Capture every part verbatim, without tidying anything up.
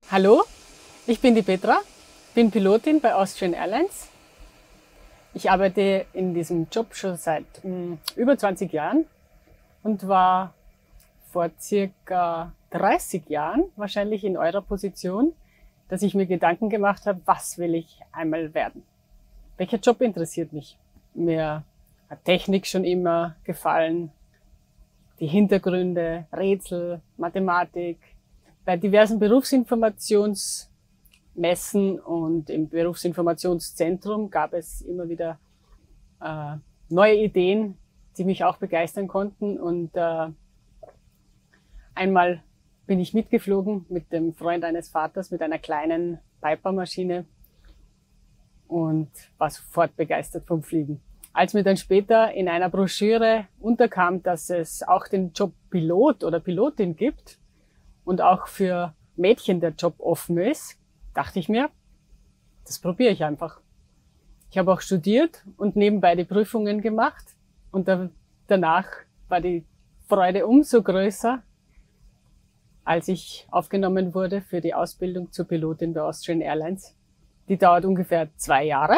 Hallo, ich bin die Petra, bin Pilotin bei Austrian Airlines. Ich arbeite in diesem Job schon seit mh, über zwanzig Jahren und war vor circa dreißig Jahren wahrscheinlich in eurer Position, dass ich mir Gedanken gemacht habe, was will ich einmal werden? Welcher Job interessiert mich? Mir hat Technik schon immer gefallen, die Hintergründe, Rätsel, Mathematik. Bei diversen Berufsinformationsmessen und im Berufsinformationszentrum gab es immer wieder äh, neue Ideen, die mich auch begeistern konnten. Und äh, einmal bin ich mitgeflogen mit dem Freund eines Vaters mit einer kleinen Piper-Maschine und war sofort begeistert vom Fliegen. Als mir dann später in einer Broschüre unterkam, dass es auch den Job Pilot oder Pilotin gibt und auch für Mädchen der Job offen ist, dachte ich mir, das probiere ich einfach. Ich habe auch studiert und nebenbei die Prüfungen gemacht und da, danach war die Freude umso größer, als ich aufgenommen wurde für die Ausbildung zur Pilotin bei Austrian Airlines. Die dauert ungefähr zwei Jahre.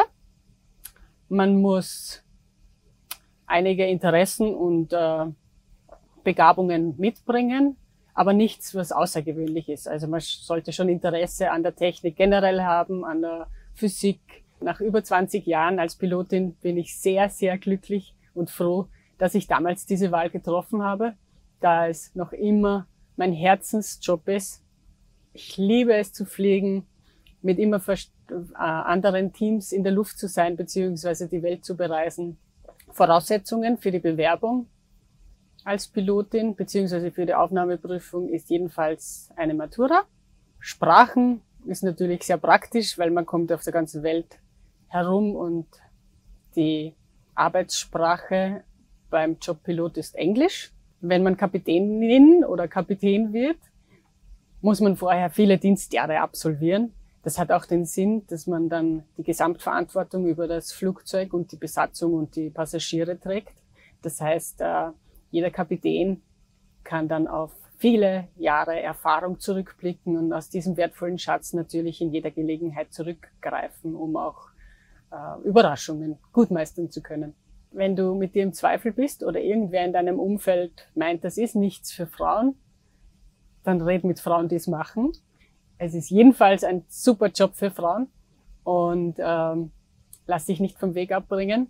Man muss einige Interessen und äh, Begabungen mitbringen, aber nichts, was außergewöhnlich ist. Also man sollte schon Interesse an der Technik generell haben, an der Physik. Nach über zwanzig Jahren als Pilotin bin ich sehr, sehr glücklich und froh, dass ich damals diese Wahl getroffen habe, da es noch immer mein Herzensjob ist. Ich liebe es zu fliegen, mit immer anderen Teams in der Luft zu sein, beziehungsweise die Welt zu bereisen. Voraussetzungen für die Bewerbung als Pilotin beziehungsweise für die Aufnahmeprüfung ist jedenfalls eine Matura. Sprachen ist natürlich sehr praktisch, weil man kommt auf der ganzen Welt herum und die Arbeitssprache beim Job Pilot ist Englisch. Wenn man Kapitänin oder Kapitän wird, muss man vorher viele Dienstjahre absolvieren. Das hat auch den Sinn, dass man dann die Gesamtverantwortung über das Flugzeug und die Besatzung und die Passagiere trägt. Das heißt, jeder Kapitän kann dann auf viele Jahre Erfahrung zurückblicken und aus diesem wertvollen Schatz natürlich in jeder Gelegenheit zurückgreifen, um auch Überraschungen gut meistern zu können. Wenn du mit dir im Zweifel bist oder irgendwer in deinem Umfeld meint, das ist nichts für Frauen, dann red mit Frauen, die es machen. Es ist jedenfalls ein super Job für Frauen und ähm, lass dich nicht vom Weg abbringen,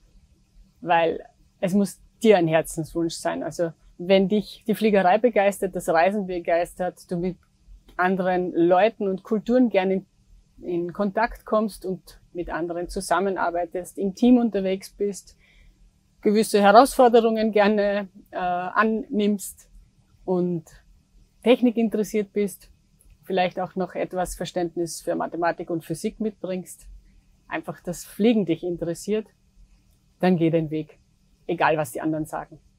weil es muss dir ein Herzenswunsch sein. Also wenn dich die Fliegerei begeistert, das Reisen begeistert, du mit anderen Leuten und Kulturen gerne in, in Kontakt kommst und mit anderen zusammenarbeitest, im Team unterwegs bist, gewisse Herausforderungen gerne äh, annimmst und Technik interessiert bist, vielleicht auch noch etwas Verständnis für Mathematik und Physik mitbringst, einfach das Fliegen dich interessiert, dann geh den Weg, egal was die anderen sagen.